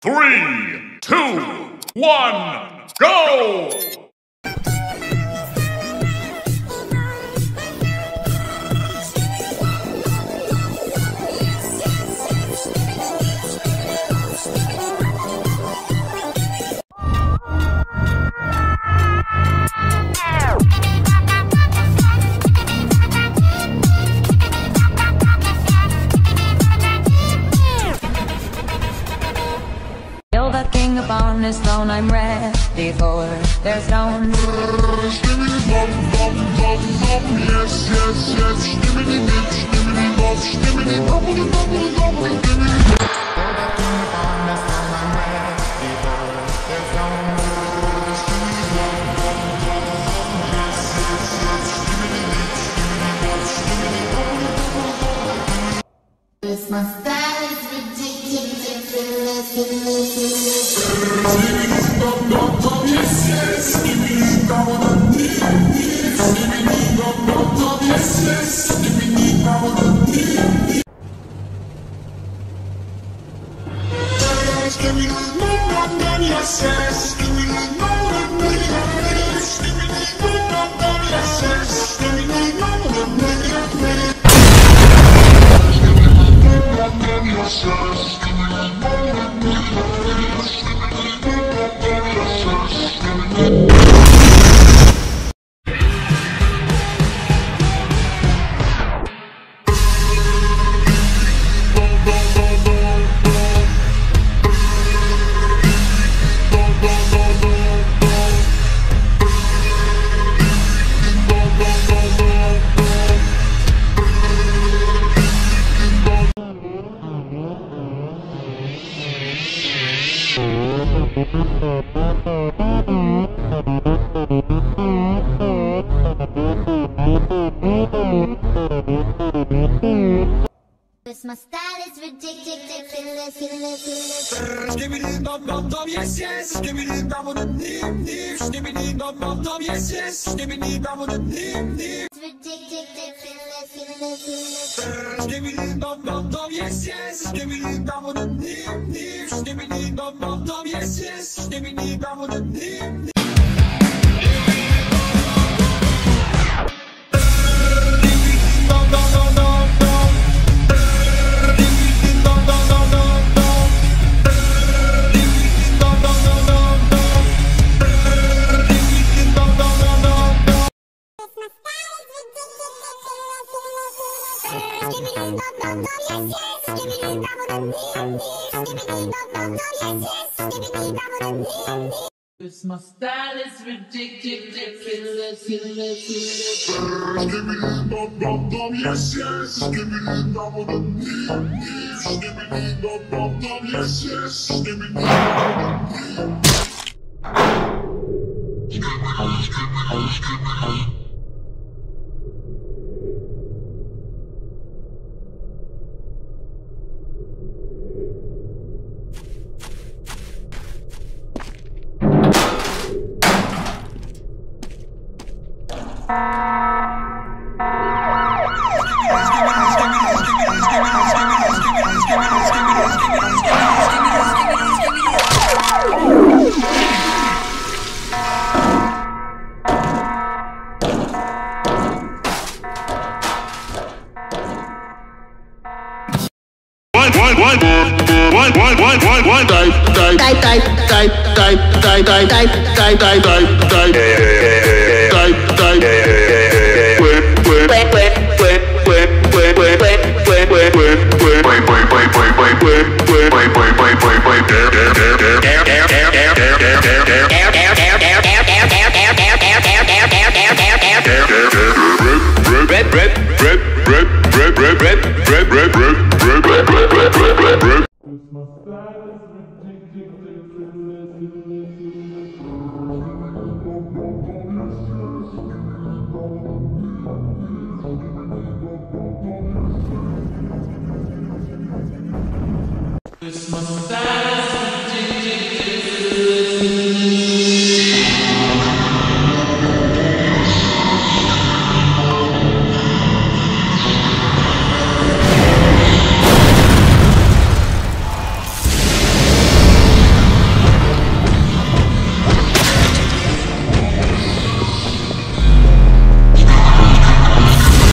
3, 2, 1, go! The king upon his throne, I'm ready for their stones. Skibidi bop bop bop bop, yes yes yes. Skibidi bip, skibidi bop, skibidi boppity boppity boppity skibidi. The king upon his throne, I'm ready for their stones. Skibidi bop bop bop bop, yes yes yes. Skibidi bip, skibidi bop, skibidi boppity boppity boppity. It's my style, it's ridiculous. Skibidi bop bop bop, yes yes. Skibidi boppity boppity. Skibidi bop bop bop, yes yes. Skibidi boppity boppity. Skibidi bop bop bop, yes yes. Skibidi boppity boppity. Skibidi bop bop bop, yes yes. Skibidi boppity boppity. My style is ridiculous. Skibidi bop bop bop, yes yes. Skibidi boppity nim nim. Skibidi bop bop bop, yes yes. Skibidi boppity nim nim. Skibidi bop bop bop, yes yes. Skibidi boppity nim nim. Skibidi bop bop bop, yes yes. Skibidi boppity nim nim. It's my style is ridiculous. Skibidi bop bop bop, yes yes. Skibidi boppity nim nim. Skibidi bop bop bop, yes yes. Skibidi boppity nim. Skibidi.